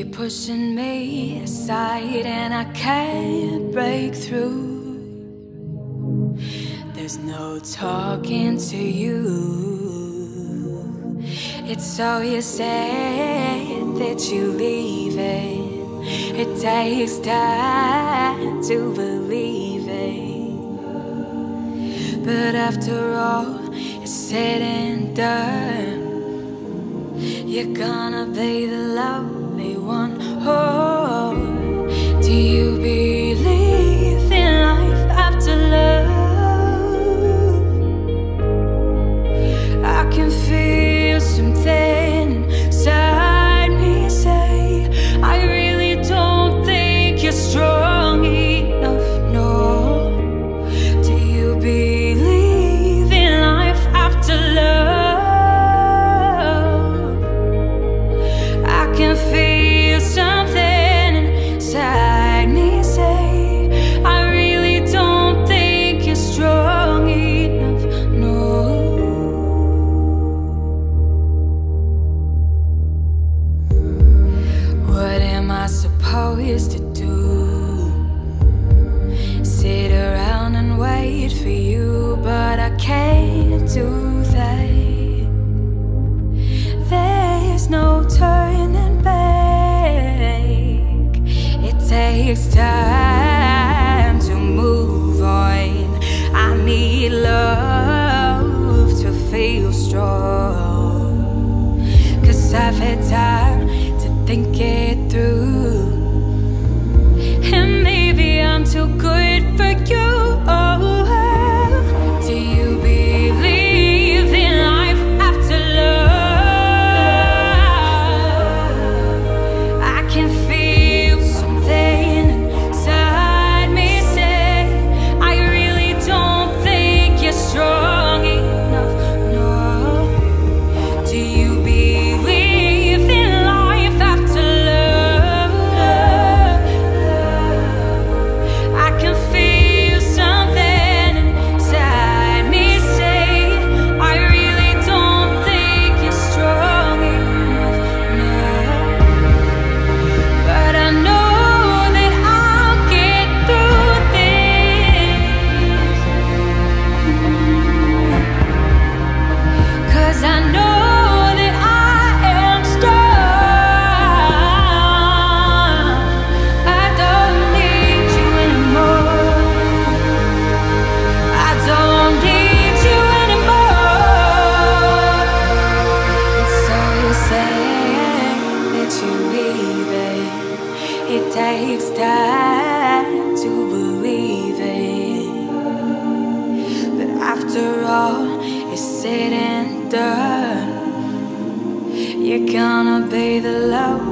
keep pushing me aside and I can't break through. There's no talking to you. It's so you said that you leaving. It takes time to believe it, but after all is said and done, you're gonna be the lonely one. Oh, do you believe in life after love? I can feel something inside me say, I really don't think you're strong enough, no. Do you believe in life after love? I can feel something inside me say, I really don't think you're strong enough, no. What am I supposed to do? Sit around and wait for you, but I can't do that. There's no turning back. It takes time to move on. I need love to feel strong, 'cause I've had time to think it through, and maybe I'm too good for you. Oh, do you believe in life after love? I can feel something inside me say, I really don't think you're strong enough, no. Do you believe in life after love? I can feel something inside me say, I really don't think you're strong enough, no. But I know that I'll get through this, 'cause I know that I am strong. I don't need you anymore. I don't need you anymore. It's so you say that you're leaving. It takes time to believe it, but after all is said and done, you're gonna be the love